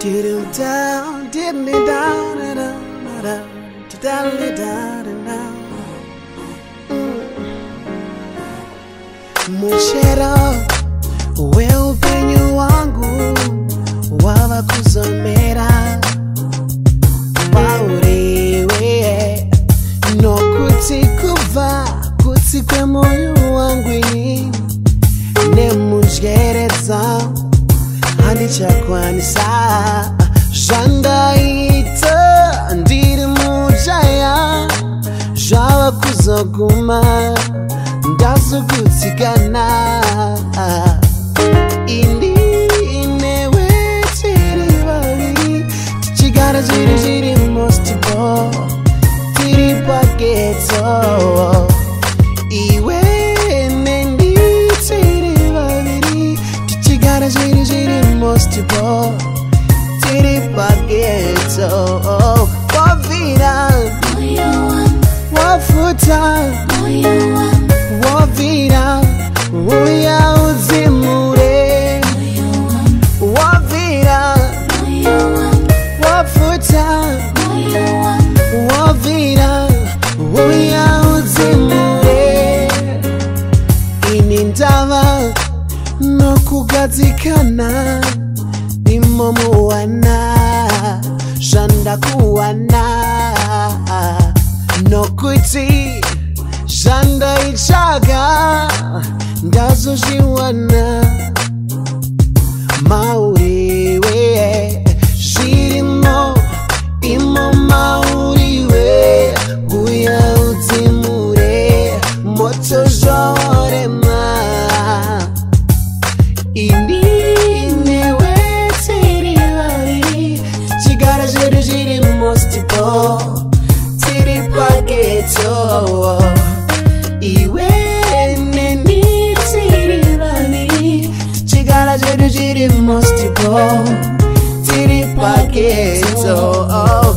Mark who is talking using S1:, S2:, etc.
S1: Didn't down, didn't it down, down, down, down. Mushero, we upenyu wangu wala kuzomera Paurewe no kutikuva kutikwe moyo wangu ini ne mujereza Hanichakwanisa Shandaita Ndiri mujaya Jawa kuzoguma Ndazugutigana Indi inewe tiri babiri Tichigara jiri jiri mostibo Tiri pageto Iwe nendi tiri babiri Tichigara jiri jiri mostibo Tiri pageto Wavira Wafuta Wavira Uya uzimure Wavira Wafuta Wavira Uya uzimure Inindava No kugatikana Imomuwana Shanda kuwana No kuti Shanda ichaga Ndazo jiwana Mauriwe Shirimo Imo mauriwe Guya utimure Moto jorema Indinewe tiri wari Chigara jiri jiri mostipo Tiri pageto Iwe neni tiri wari Chigara jiri jiri mostipo Tiri pageto